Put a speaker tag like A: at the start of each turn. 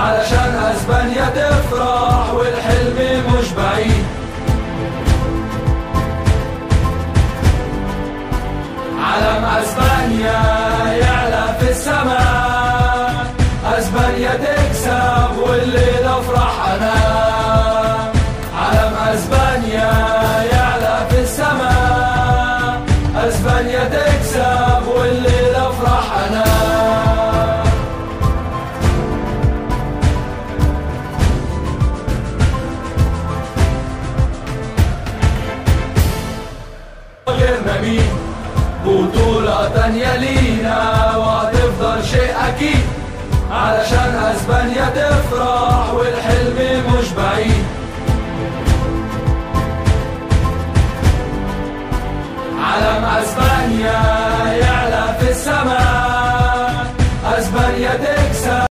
A: علشان اسبانيا تفرح والحلم مش بعيد. علم اسبانيا يعلى في السماء، اسبانيا تكسب والليلة افرح انا. علم اسبانيا يعلى في السماء، اسبانيا تكسب والليلة افرح انا. غيرنا مين؟ بطولة تانية لينا وهتفضل شيء أكيد، علشان أسبانيا تفرح والحلم